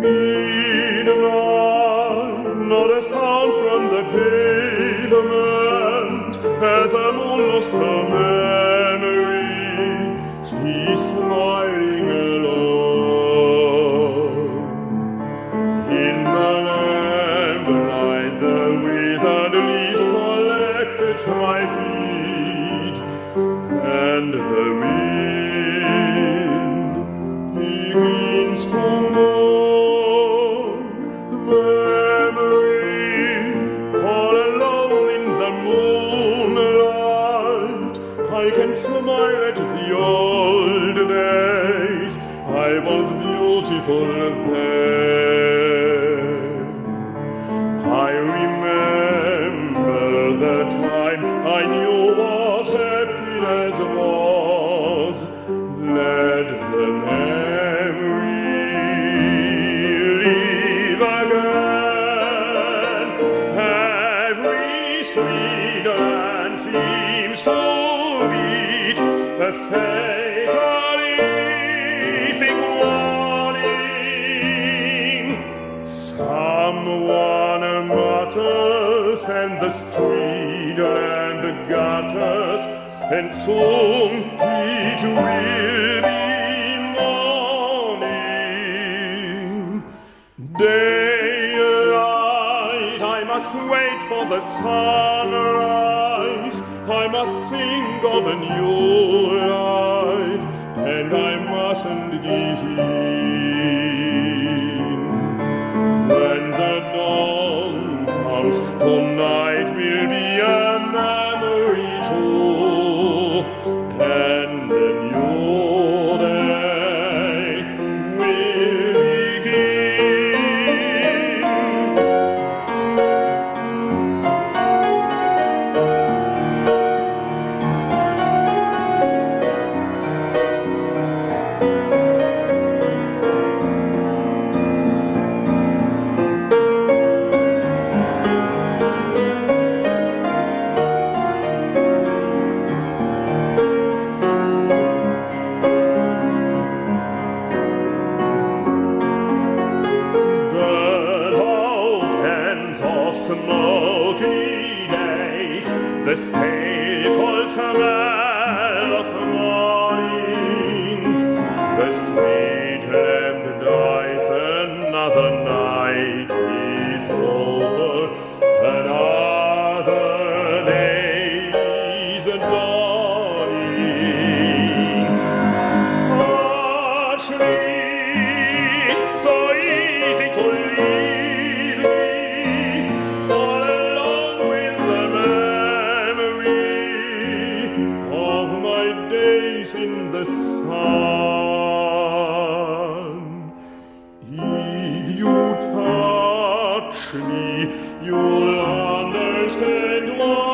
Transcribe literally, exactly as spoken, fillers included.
midnight, not a sound from the pavement, as the moon lost her memory, she's smiling alone. In the lamplight, the withered leaves collected my feet, and the wind begins to moan. Memory, all alone in the moonlight, I can smile at the old days. I was beautiful then. I remember the time I knew what happiness was. Let the memory live again. Every street land seems to beat a fatalistic warning. Someone mutters, and the street land gutters, and soon it will be morning. Daylight, I must wait for the sunrise. I must think of a new life, and I mustn't give in. When the dawn comes, tonight will be a memory too, and a new day will begin. Smoky days, the stale cold smell of morning, the street lamp dies, another night is over, another day is dawning. Touch me, so easy to leave me, in the sun. If you touch me, you'll understand why.